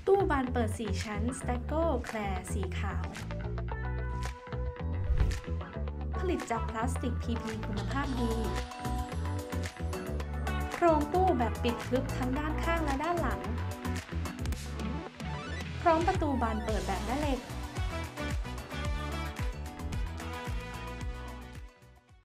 ตู้บานเปิด4ชั้น s t a c k o Claire สีขาวผลิตจากพลาสติก PP คุณภาพดีโครงตู้แบบปิดทึบทั้งด้านข้างและด้านหลังพร้อมประตูบานเปิดแบบแม่เหล็ก